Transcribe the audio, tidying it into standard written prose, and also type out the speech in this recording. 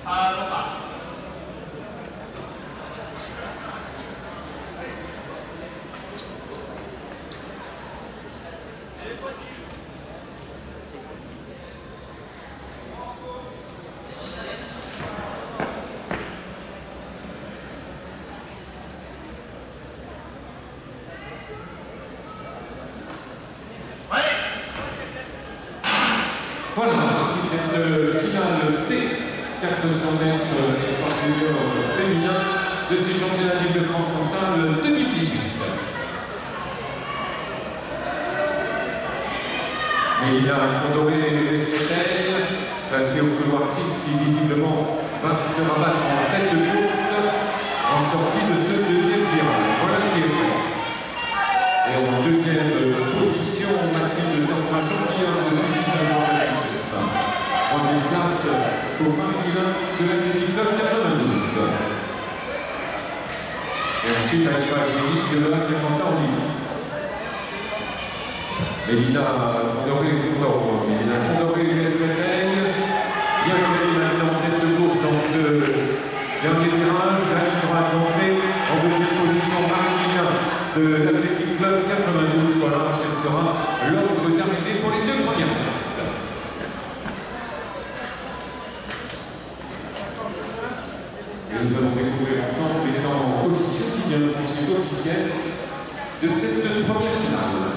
Voilà, cette finale C, 400 mètres espace junior féminin de ces championnats d'Île-de-France en salle 2018. Mélina Condoré-Respéteil, placée au couloir 6, qui visiblement va se rabattre en tête de course en sortie de ce deuxième virage. Voilà qui est fait. Et en deuxième position, Mathilde Zerma, championne de Saint-Jean-Baptiste. Troisième place au masculin de l'Athletic Club 92. Et ensuite, avec l'équipe de la 50 ans en ligne. Mélina Condoré-Respéteil, bien qu'elle est maintenant en tête de course dans ce dernier virage, la ligne droite d'entrée en deuxième position, Marie-Lina de l'Athletic Club 92. Voilà quel sera l'ordre d'arrivée pour les deux premières places. Et nous allons découvrir ensemble les temps en position qui viennent ensuite officiels de cette première finale.